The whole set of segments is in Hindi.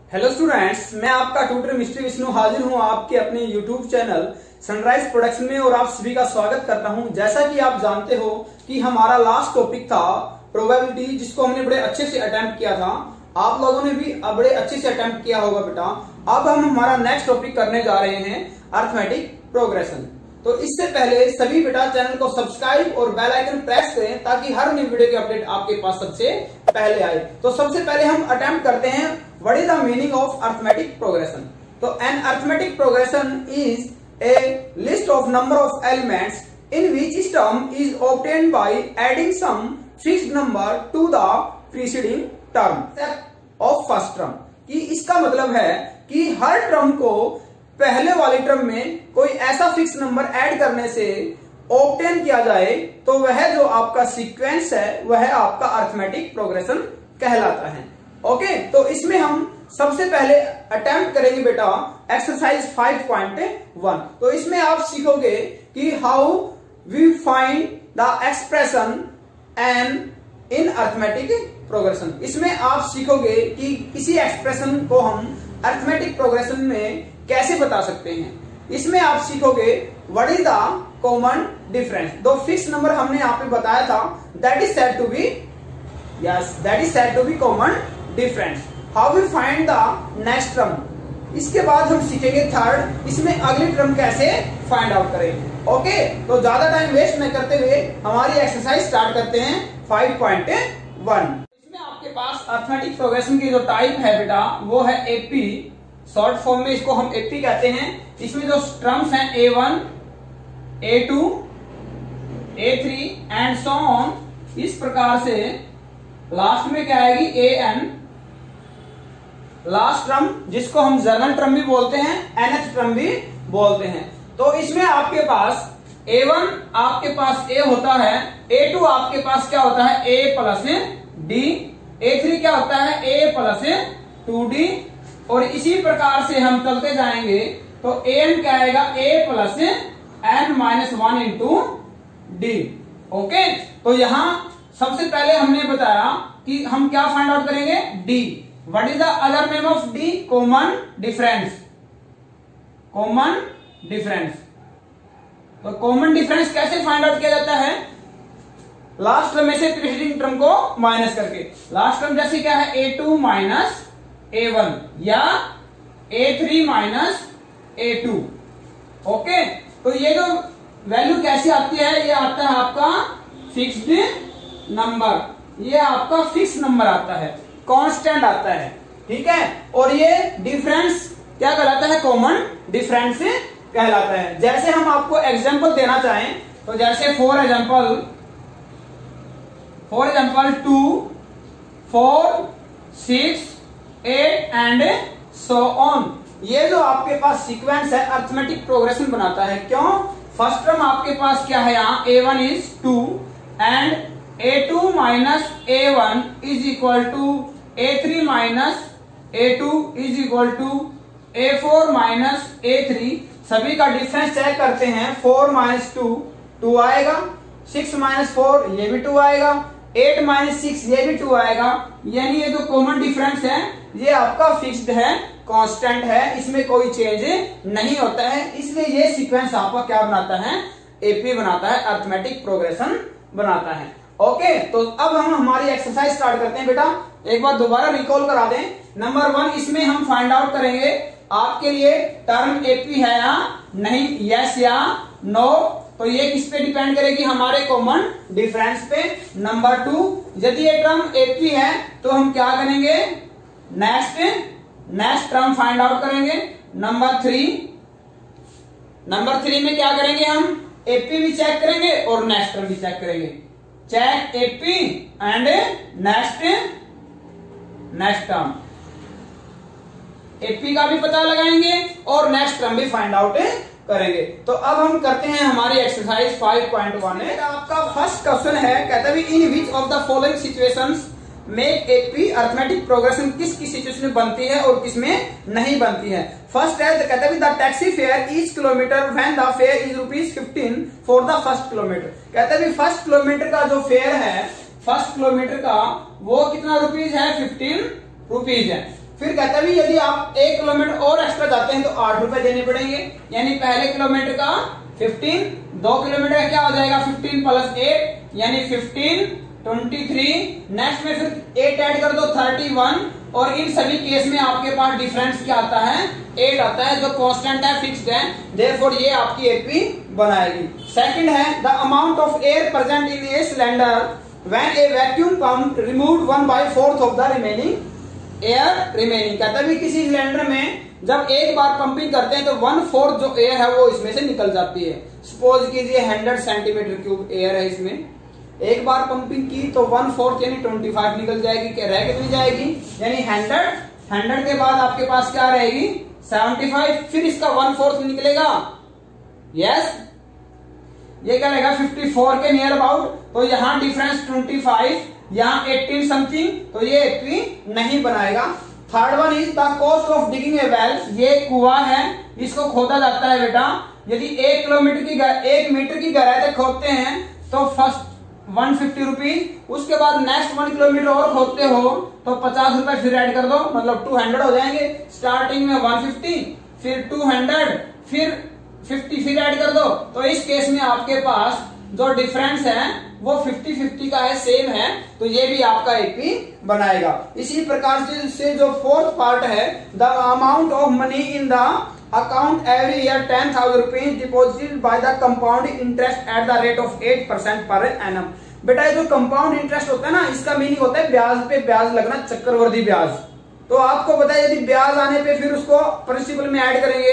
हेलो स्टूडेंट्स, मैं आपका ट्यूटर मिस्टर विष्णु हाजिर हूं आपके अपने यूट्यूब चैनल सनराइज प्रोडक्शन में और आप सभी का स्वागत करता हूं। जैसा कि आप जानते हो कि हमारा लास्ट टॉपिक था प्रोबेबिलिटी, जिसको हमने बड़े अच्छे से अटेम्प्ट किया था। आप लोगों ने भी बड़े अच्छे से अटेम्प्ट किया होगा बेटा। अब हम हमारा नेक्स्ट टॉपिक करने जा रहे हैं अरिथमेटिक प्रोग्रेशन। तो इससे पहले सभी बेटा चैनल को सब्सक्राइब और बेल आइकन प्रेस करें ताकि हर न्यू वीडियो की अपडेट आपके पास सबसे पहले आए। तो सबसे पहले हम अटेम्प्ट करते हैं what is the meaning of arithmetic progression. तो an arithmetic progression is a list of number of elements in which term is obtained by adding some fixed number to the preceding term of first term. कि इसका मतलब है कि हर टर्म को पहले वाली टर्म में कोई ऐसा फिक्स नंबर ऐड करने से ऑब्टेन किया जाए तो वह जो आपका सीक्वेंस है वह आपका अरिथमेटिक प्रोग्रेशन कहलाता है। ओके, तो इसमें हम सबसे पहले अटेम्प्ट करेंगे बेटा एक्सरसाइज 5.1। तो इसमें आप सीखोगे कि how we find the expression n in arithmetic progression. इसमें आप सीखोगे कि किसी एक्सप्रेशन को हम अरिथमेटिक प्रोग्रेशन में कैसे बता सकते हैं। इसमें आप सीखोगे what is the common difference. दो फिक्स नंबर हमने यहाँ पे बताया था, that is said to be that is said to be common difference. How we find the next term. इसके बाद हम सीखेंगे थर्ड, इसमें अगली टर्म कैसे फाइंड आउट करें। ओके, तो ज्यादा टाइम वेस्ट न करते हुए हमारी एक्सरसाइज स्टार्ट करते हैं 5.1। इसमें आपके पास अरिथमेटिक प्रोग्रेशन की जो टाइप है बेटा वो है एपी। शॉर्ट फॉर्म में इसको हम एपी कहते हैं। इसमें जो टर्म्स हैं A1, A2, A3 and so on, इस प्रकार से लास्ट में क्या आएगी AN। लास्ट टर्म जिसको हम जर्नल टर्म भी बोलते हैं, nth टर्म भी बोलते हैं। तो इसमें आपके पास A1 आपके पास A होता है, A2 आपके पास क्या होता है A प्लस D, A3 क्या होता है A प्लस 2D, और इसी प्रकार से हम चलते जाएंगे तो an क्या आएगा A plus n-1 into D. Okay, तो यहां सबसे पहले हमने बताया कि हम क्या फाइंड आउट करेंगे D। What is the other name of D? Common difference. Common difference. तो कॉमन डिफरेंस कैसे फाइंड आउट किया जाता है? लास्ट टर्म में से प्रीसीडिंग टर्म को माइनस करके। लास्ट टर्म जैसे क्या है A2 माइनस A1 या A3 माइनस A2। ओके, तो ये जो वैल्यू कैसी आती है, ये आता है आपका फिक्स्ड नंबर। ये आपका फिक्स नंबर आता है, कांस्टेंट आता है, ठीक है। और ये डिफरेंस क्या कहलाता है? कॉमन डिफरेंस कहलाता है। जैसे हम आपको एग्जांपल देना चाहें तो जैसे for example 2, 4, 6, 8 and so on. ये जो आपके पास सीक्वेंस है अरिथमेटिक प्रोग्रेशन बनाता है। क्यों? फर्स्ट टर्म आपके पास क्या है यहाँ A1 is 2 and A2 minus A1 is equal to A3 minus A2 is equal to A4 minus A3। सभी का डिफरेंस चेक करते हैं। 4 माइनस 2 आएगा, 6 माइनस 4 ये भी 2 आएगा, 8 माइनस 6 ये भी 2 आएगा। यानी ये जो कॉमन डिफरेंस है ये आपका फिक्स्ड है, कांस्टेंट है, इसमें कोई चेंज नहीं होता है। इसलिए ये सीक्वेंस आपका क्या बनाता है? एपी बनाता है, अरिथमेटिक प्रोग्रेशन बनाता है। ओके, तो अब हम हमारी एक्सरसाइज स्टार्ट करते हैं बेटा। एक बार दोबारा रिकॉल करा दें। नंबर 1, इसमें हम फाइंड आउट करेंगे आपके लिए टर्म एपी है या नहीं, यस या नो। तो ये किस पे डिपेंड करेगी? हमारे कॉमन डिफरेंस पे। नंबर 2, यदि ये टर्म एपी है तो हम क्या करेंगे? नेक्स्ट टर्म फाइंड आउट करेंगे। नंबर 3 में क्या करेंगे? हम एपी भी चेक करेंगे और नेक्स्ट टर्म भी चेक करेंगे। Check AP and next term. AP का भी पता लगाएंगे और नेक्स्ट टर्म भी फाइंड आउट करेंगे। तो अब हम करते हैं हमारी एक्सरसाइज 5.1। आपका फर्स्ट क्वेश्चन है, कहता है in which of the following situations make AP arithmetic progression. किस सिचुएशन में बनती है और किस में नहीं बनती है? फर्स्ट है, कहता है the taxi fare each kilometre when the fare is ₹15 for the first kilometre. कहता है फर्स्ट किलोमीटर का जो फेयर है, फर्स्ट किलोमीटर का वो कितना रुपीज है? ₹15 है। फिर कहता है यदि आप 1 किलोमीटर और एक्स्ट्रा जाते हैं तो 8 रुपए देने पड़ेंगे, यानी पहले किलोमीटर का 15, 2 किलोमीटर का क्या हो जाएगा 15 प्लस 8 यानी 15, 23, नेक्स्ट में फिर 8 ऐड कर दो 31, और इन सभी केस में आपके पास डिफरेंस क्या आता है 8 आता है, जो कांस्टेंट है, फिक्स्ड है, देयरफॉर ये आपकी एपी बनाएगी। सेकंड है the amount of air present in a cylinder when a vacuum pump removed 1/4 of the remaining air remaining. कहता है किसी सिलेंडर में जब एक बार पंपिंग करते हैं तो 1/4 जो एयर है वो इसमें से निकल जाती है। सपोज कीजिए 100 सेंटीमीटर क्यूब एयर है, इसमें एक बार पंपिंग की तो 1/4 यानी 25 निकल जाएगी, क्या रह कितनी जाएगी यानी 100 के बाद आपके पास क्या रहेगी 75, फिर इसका 1/4 निकलेगा, यस ये क्या रहेगा 54 के नियर अबाउट, तो यहाँ डिफरेंस 25, यहाँ 18 समथिंग, तो ये 80 नहीं बनाएगा। Third one is the cost of digging a well, ये कुआं है, इसको खोदा जाता है बेटा, यदि 1 मीटर की गहराई तक खोदते हैं तो फर्स्ट 150 रुपीज, उसके बाद नेक्स्ट 1 किलोमीटर और खोदते हो तो 50 रुपए फिर ऐड कर दो, मतलब 200 हो जाएंगे। स्टार्टिंग में 150, फिर 200, फिर 50 फिर ऐड कर दो, तो इस केस में आपके पास जो डिफरेंस है वो 50-50 का है, सेम है, तो ये भी आपका एपी बनाएगा। इसी प्रकार से जो फोर्थ पार्ट है the amount of money in the account every year 10,000 rupees deposited by the compound interest at the rate of 8% per annum. बेटा ये जो कंपाउंड इंटरेस्ट होता है ना, इसका मीनिंग होता है ब्याज पे ब्याज लगना, चक्रवर्ती ब्याज। तो आपको पता है यदि ब्याज आने पे फिर उसको प्रिंसिपल में ऐड करेंगे,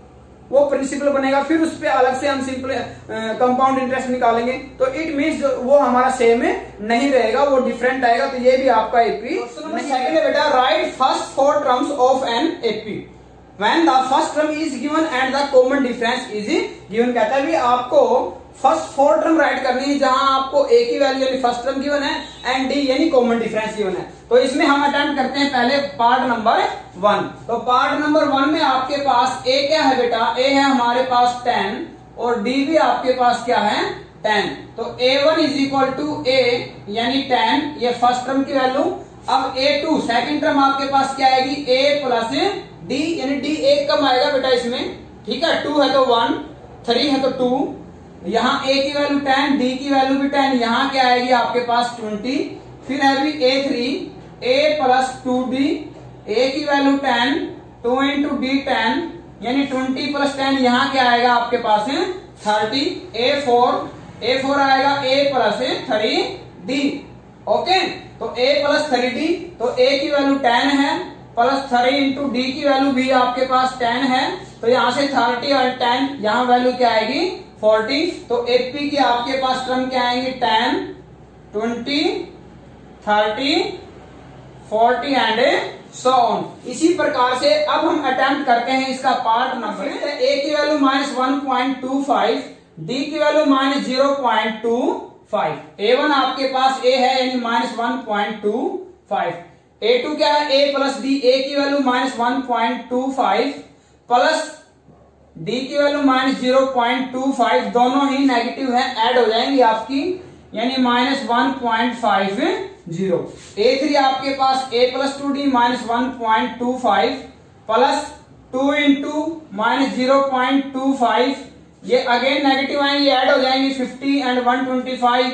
वो प्रिंसिपल बनेगा, फिर उस पे अलग से हम सिंपल कंपाउंड इंटरेस्ट निकालेंगे, तो इट मीन्स वो हमारा सेम नहीं रहेगा, वो डिफरेंट आएगा, तो ये भी आपका एपी। सेकंड है बेटा write first 4 terms of an AP when the first term is given and the common difference is given. कहता है भी आपको फर्स्ट 4 टर्म राइट करनी है जहां आपको ए की वैल्यू यानी फर्स्ट टर्म गिवन है एंड डी यानी कॉमन डिफरेंस गिवन है। तो इसमें हम अटेम्प्ट करते हैं पहले पार्ट नंबर 1। तो पार्ट नंबर 1 में आपके पास ए क्या है बेटा, ए है हमारे पास 10 और डी भी आपके पास क्या है 10। तो A1 इज इक्वल टू ए यानी 10, ये फर्स्ट टर्म की वैल्यू। अब A2 सेकंड टर्म आपके पास क्या आएगी A प्लस डी, यानी डी एक कम आएगा बेटा इसमें, ठीक है, 2 है तो 1, 3 है तो 2, यहाँ A की वैल्यू 10, डी की वैल्यू भी 10, यहाँ क्या आएगी आपके पास 20, फिर है भी A3 A plus 2D, A की वैल्यू 10, 2 इंटू डी 10 यानी 20 प्लस 10, यहाँ क्या आएगा आपके पास 30, A4 आएगा A प्लस 3D, ओके। तो A प्लस 3D, तो A की वैल्यू 10 है प्लस 3 इंटू डी की वैल्यू भी आपके पास 10 है, तो यहाँ से 30 और 10 यहाँ वैल्यू क्या आएगी 40। तो एपी की आपके पास टर्म क्या आएंगे 10, 20, 30, 40 एंड सो ऑन। इसी प्रकार से अब हम अटेम्प्ट करते हैं इसका पार्ट नंबर। ए की वैल्यू -1.25, डी की वैल्यू -0.25, A1 आपके पास A है यानी -1.25, A2 क्या है A प्लस डी, A की वैल्यू -1.25 प्लस डी की वैल्यू -0.25, दोनों ही नेगेटिव है, ऐड हो जाएंगी आपकी, यानी -1.50। A3 आपके पास A plus 2D -1.25 plus 2 into -0.25, ये अगेन नेगेटिव आएंगे, ऐड हो जाएंगी 50 एंड 125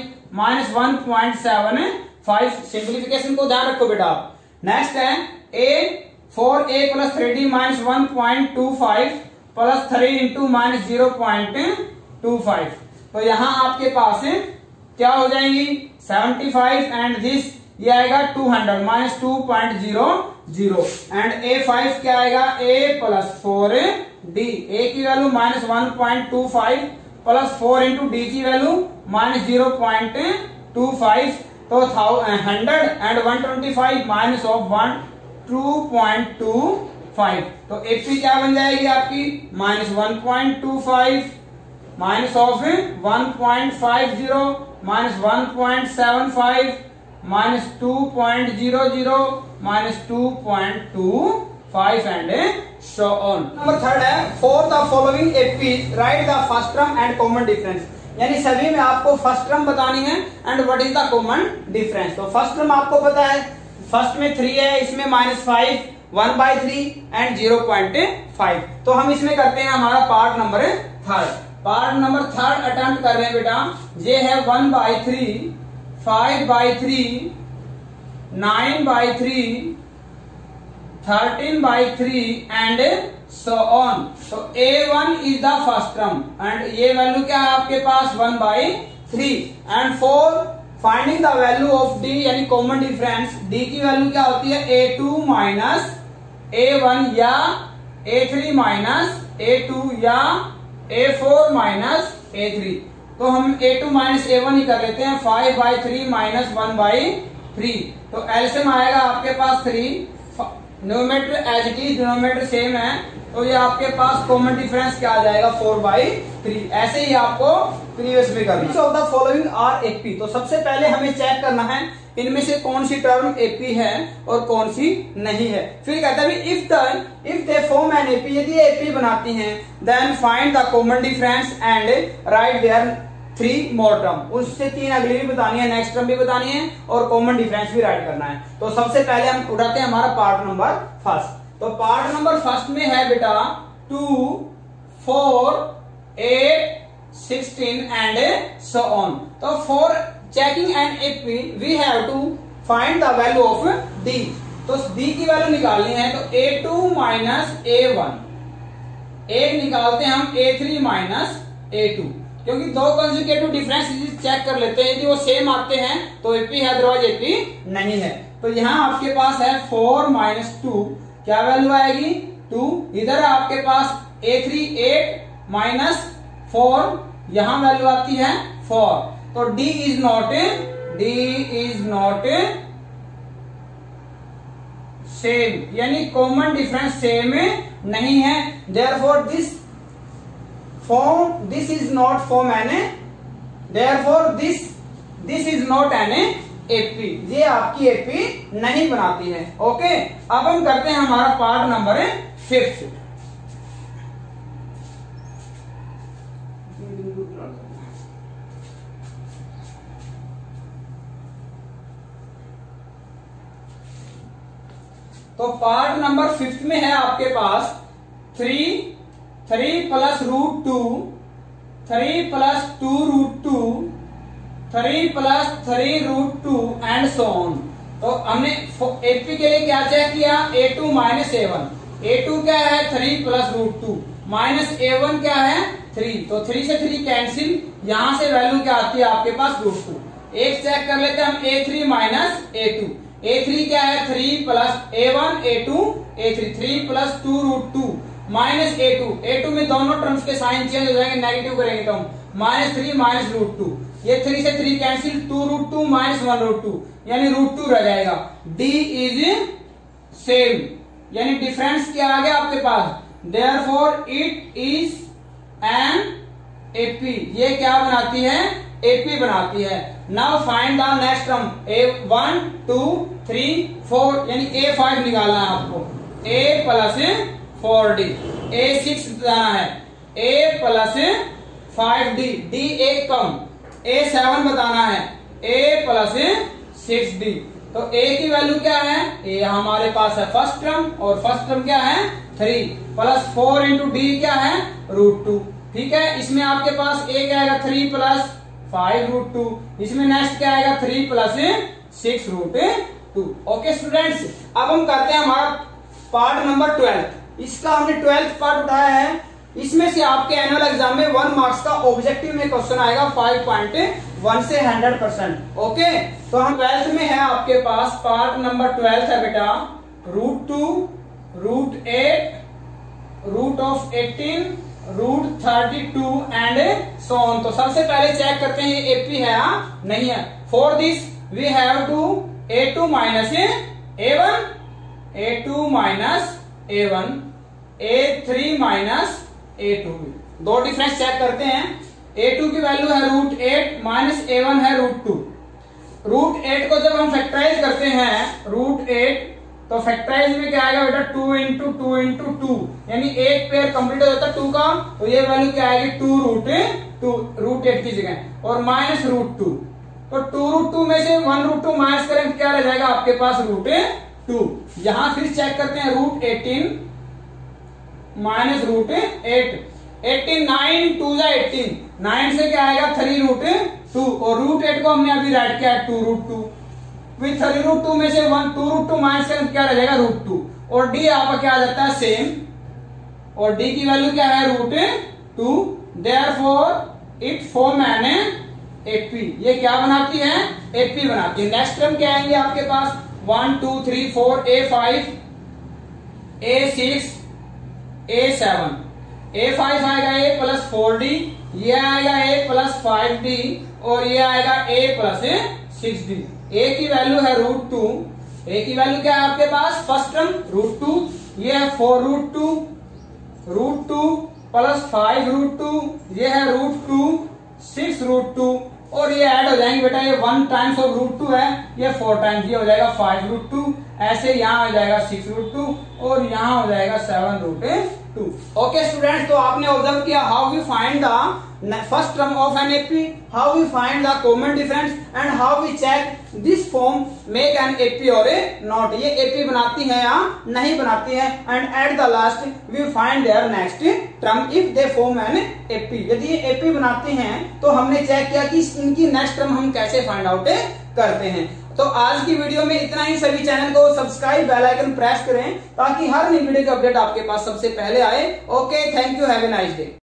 -1.75। सिंप्लीफिकेशन को ध्यान रखो बेटा। नेक्स्ट है A plus 3D -1.25 plus 3 into -0.25, तो यहां आपके पास क्या हो जाएंगी 75 एंड दिस ये आएगा 200 -2.00 एंड A5 क्या आएगा A प्लस 4D, A की वैल्यू -1.25 प्लस 4 इंटू डी की वैल्यू -0.25, तो 100 एंड 125 माइनस ऑफ 2.25, तो एपी क्या बन जाएगी आपकी -1.25 minus of 1.50 minus 1.75 minus 2.00 minus 2.25 and so on. Number 3 है for the following APs write the first term and common difference, यानी सभी में आपको फर्स्ट टर्म बतानी है and what is the common difference. तो फर्स्ट टर्म आपको पता है, फर्स्ट में 3 है, इसमें -5 1/3 एंड 0.5। तो हम इसमें करते हैं हमारा पार्ट नंबर थर्ड अटेम्प्ट कर रहे हैं बेटा। ये है 1/3, 5/3, 9/3, 13/3 एंड so on। तो A1 is the first term and ये वैल्यू क्या है आपके पास 1/3 and for finding the value of D यानी कॉमन डिफरेंस, D की वैल्यू क्या होती है A2 माइनस A1 या A3 माइनस A2 या A4 माइनस A3। तो हम A2 माइनस A1 ही कर लेते हैं। 5/3 माइनस 1/3 तो एलसीएम आएगा आपके पास 3। Numerator as it is, denominator same है, तो ये आपके पास कॉमन डिफरेंस क्या आ जाएगा 4/3। ऐसे ही आपको प्रीवियस में करना। Which of the following are AP. तो सबसे पहले हमें चेक करना है इनमें से कौन सी टर्म एपी है और कौन सी नहीं है। फिर कहता है if they form an AP, यदि एपी बनाती हैं, then find the common difference and write their 3 more term. उससे 3 अगली भी बतानी है, नेक्स्ट टर्म भी बतानी है और कॉमन डिफरेंस भी राइट करना है। तो सबसे पहले हम उठाते हैं हमारा पार्ट नंबर फर्स्ट। तो पार्ट नंबर फर्स्ट में है बेटा 2, 4, 8, 16 एंड so on। तो for checking an AP we have to find the value of D। तो D की वैल्यू निकालनी है तो A2 माइनस A1, एक निकालते हैं हम A3 माइनस A2, क्योंकि दो कंसेक्यूटिव डिफरेंस चेक कर लेते हैं। यदि वो सेम आते हैं तो एपी है, अदरवाइज एपी नहीं है। तो यहाँ आपके पास है 4 माइनस 2, क्या वैल्यू आएगी 2। इधर आपके पास A3 8 माइनस 4, यहां वैल्यू आती है 4। तो D इज नॉट सेम, यानी कॉमन डिफरेंस सेम नहीं है। Therefore this is not form an, therefore this is not an AP। ये आपकी AP नहीं बनाती है। ओके, अब हम करते हैं हमारा पार्ट नंबर 5। तो पार्ट नंबर 5 में है आपके पास 3 plus √2, 3 plus 2 √2, 3 plus 3 √2 and so on। तो हमने एपी के लिए क्या चेक किया A2 माइनस A1। A2 क्या है 3 प्लस √2 माइनस A1 क्या है 3। तो 3 से 3 कैंसिल, यहां से वैल्यू क्या आती है आपके पास √2। एक चेक कर लेते हैं हम A3 माइनस A2। A3 क्या है 3 plus A1 A2 A3, 3 plus 2 √2 minus A2 में दोनों टर्म्स के साइन चेंज हो जाएंगे, नेगेटिव करेंगे तो हम -3 माइनस √2, ये 3 से 3 कैंसिल, 2 √2 माइनस 1 √2 यानी √2 रह जाएगा। D इज सेम, यानी डिफरेंस क्या आ गया आपके पास, therefore it is an AP। ये क्या बनाती है AP बनाती है। Now find the next term A1 2 3 4, यानी A5 निकालना है आपको। A प्लस 4D, A6 बताना है, A प्लस 5D, D एक कम, A7 बताना है, A प्लस 6D। तो A की वैल्यू क्या है, A हमारे पास है फर्स्ट टर्म और फर्स्ट टर्म क्या है 3 प्लस 4 इंटू D क्या है √2। ठीक है, इसमें आपके पास A क्या आएगा 3 प्लस 5 √2, इसमें नेक्स्ट क्या आएगा 3 प्लस 6 √2। ओके स्टूडेंट्स, अब हम करते हैं हमारा पार्ट नंबर 12। इसका हमने 12th पार्ट उठाया है। इसमें से आपके एनुअल एग्जाम में 1 मार्क्स का ऑब्जेक्टिव में क्वेश्चन आएगा 5.1 से 100%। ओके, तो हम 12th में है आपके पास पार्ट नंबर 12 है बेटा √2, √8, √18, √32 एंड so on। तो सबसे पहले चेक करते हैं ये AP है नहीं है। For this we have to A2 minus A1, A2 minus A1, A3 minus A2। दो डिफरेंस चेक करते हैं। A2 की वैल्यू है √8 माइनस A1 है √2। √8 को जब हम फैक्टराइज करते हैं √8, तो फैक्टराइज में क्या आएगा बेटा 2 इंटू 2 इंटू 2, यानी एक पेयर कंप्लीट हो जाता है 2 का, तो ये वैल्यू क्या आएगी 2 √8 की जगह और माइनस √2। तो 2 √2 में से 1 √2 माइनस करें तो क्या रह जाएगा आपके पास 2। यहां फिर चेक करते हैं रूट 18 माइनस रूट 8। 18 9 2 जा 18, 9 से क्या आएगा 3 रूट 2 और रूट 8 को हमने अभी राइट किया है 2 रूट 2। फिर 3 रूट 2 में से 1 2 रूट 2 माइनस करें क्या रह जाएगा रूट 2 और डी आपका क्या आ जाता है सेम और डी की वैल्यू क्या है root 2। Therefore it form an AP, ये क्या बनाती है एपी बनाती है। नेक्स्ट टर्म क्या आएंगे आपके पास 1 2 3 4 A5 A6 A7। A5 आएगा A प्लस 4D, ये आएगा A प्लस 5D और ये आएगा A प्लस 6D। A की वैल्यू है रूट 2, A की वैल्यू क्या है आपके पास फर्स्ट टर्म रूट 2, ये है 4 रूट 2 प्लस 5 रूट 2, ये है रूट 2 6 रूट 2 और ये ऐड हो जाएंगे बेटा, ये 1 टाइम्स ऑफ रूट 2 है, ये 4 टाइम्स, ये हो जाएगा 5 रूट 2, ऐसे यहाँ हो जाएगा 6 रूट 2 और यहाँ हो जाएगा 7 रूट 2। ओके स्टूडेंट्स, तो आपने ऑब्जर्व किया how we find the first term of an AP, how we find the common difference and how we check this form make an AP or ए नॉट, ये एपी बनाती है या नहीं बनाती है। And at the last we find their next term if they form an AP, यदि ये एपी बनाती हैं तो हमने चेक किया कि इनकी नेक्स्ट टर्म हम कैसे फाइंड आउट करते हैं। तो आज की वीडियो में इतना ही। सभी चैनल को सब्सक्राइब बेल आइकन प्रेस करें ताकि हर नई वीडियो की अपडेट आपके पास सबसे पहले आए। Okay, thank you, have a nice day.